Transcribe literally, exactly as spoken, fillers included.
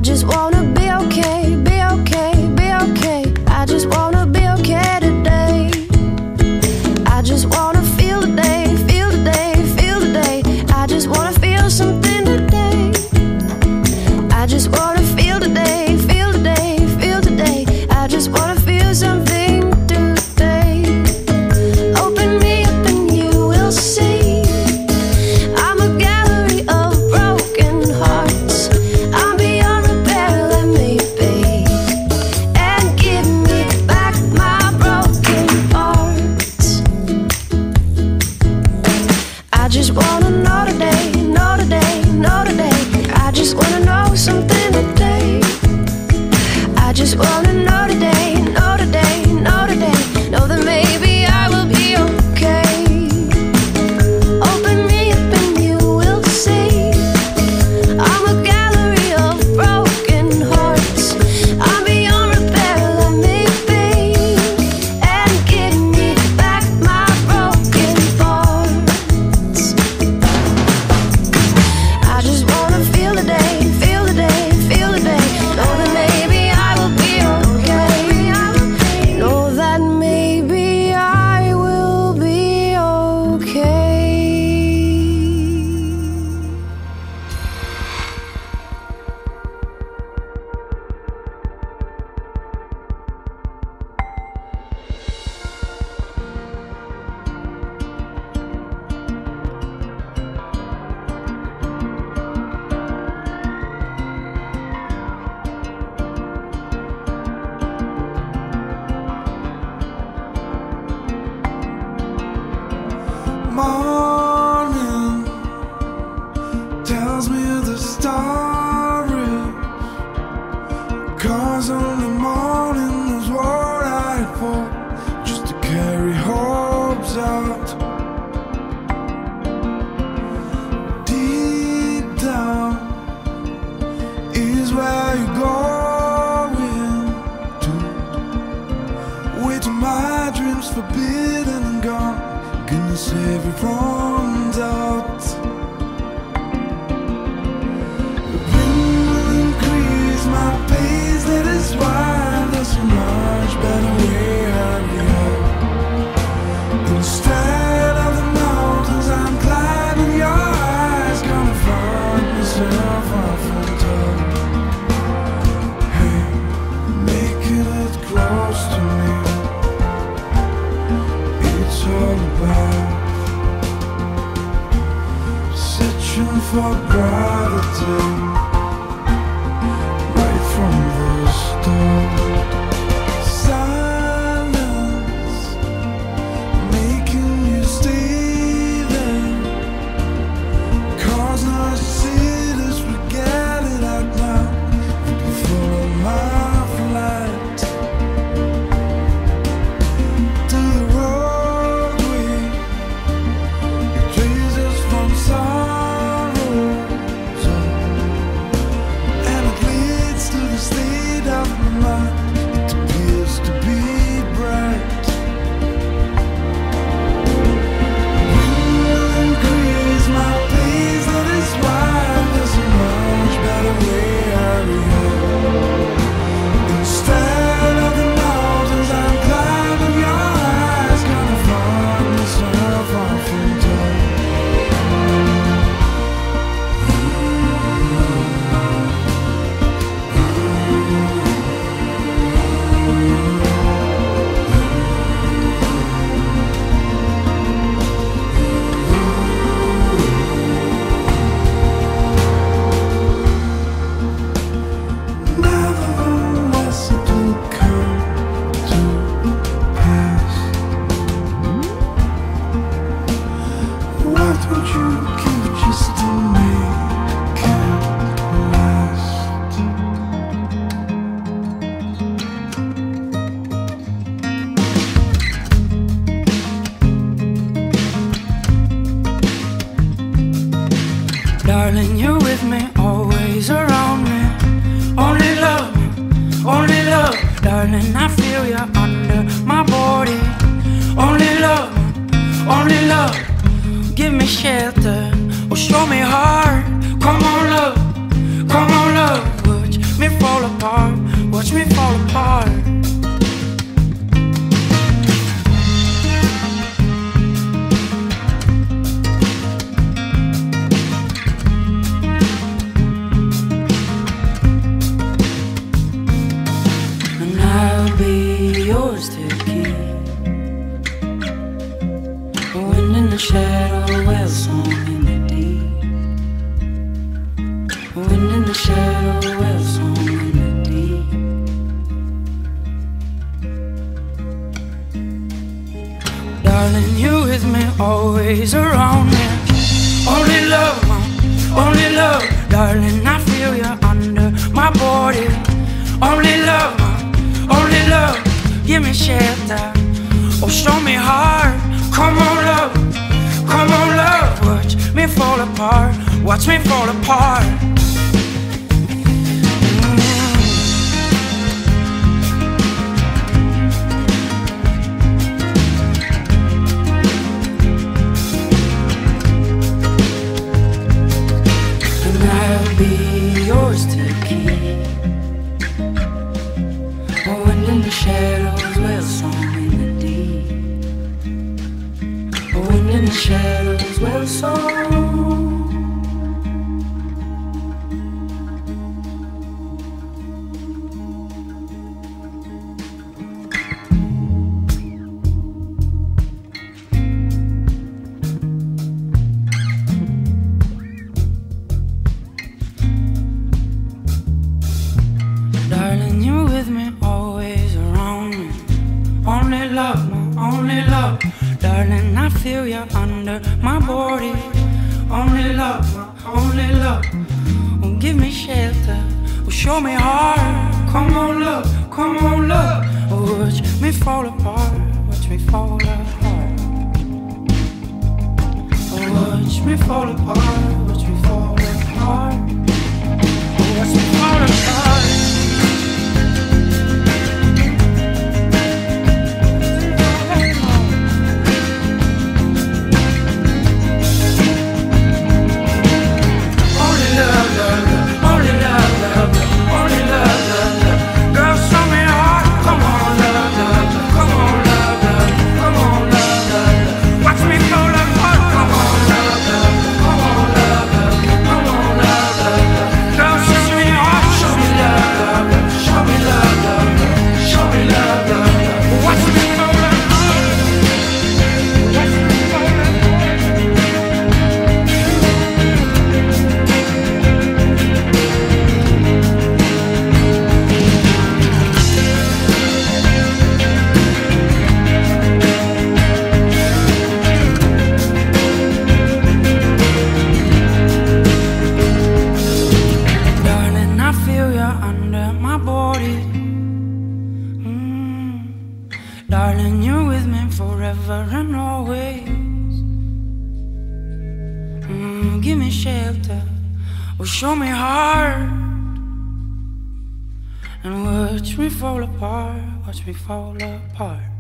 just wanna be okay, be okay, be okay. I just wanna be okay today. I just wanna feel the day, feel the day, feel the day. I just wanna feel something today. I just wanna feel the day, feel the day, feel the day. I just wanna feel something today. Open me up and you will see. I'm a gallery of broken hearts. I'm beyond repair, let me be. And give me back my broken parts. I just wanna know today, know today, know today. I just wanna know something today. I just wanna know today, know today, know today. Know that maybe I will be okay. Open me up and you will see. I'm a gallery of broken hearts. I'm beyond repair, let me be. And give me back my broken parts. I just wanna feel the day, feel the day, feel the day. Know that maybe I will be okay. Know that maybe I will be okay. Morning tells me the story, 'cause only morning is what I for, just to carry hopes out. Deep down is where you're going to, with my dreams forbidden and gone. Gonna save you from doubt. The wind will increase my pace, that is why there's a much better way out here. Instead of the mountains I'm climbing, your eyes gonna find myself off on top. Hey, making it close to me, it's all about searching for gravity right from the start. Silence making you stay there, 'cause no cities will get it out now. You can follow my flight to the roadway. It traces from sorrows, and it leads to the state of my mind. It appears to be bright. Wind will increase my pace, that is why there's a much better way out of here. Instead of the mountains I'm climbing, your eyes gonna find myself off in time. Nevertheless, it will come to pass. What would you give just to make it last? Darling, you're with me, always around me. Only love, only love. Darling, I feel you under my body. Only love, only love. Give me shelter, or show me heart. Come on, love, come on, love. Would you always around me. Only love, only love, darling, I feel you under my body. Only love, only love, give me shelter, oh show me heart. Come on love, come on love, watch me fall apart, watch me fall apart. I'll be yours to keep. A wind in the shadows will song in the deep. A wind in the shadows will song. Feel you under my body. Only love, only love, will give me shelter, will show me heart. Come on love, come on love, watch me fall apart, watch me fall apart. Watch me fall apart, watch me fall apart, watch me fall apart. Show me heart and watch me fall apart, watch me fall apart.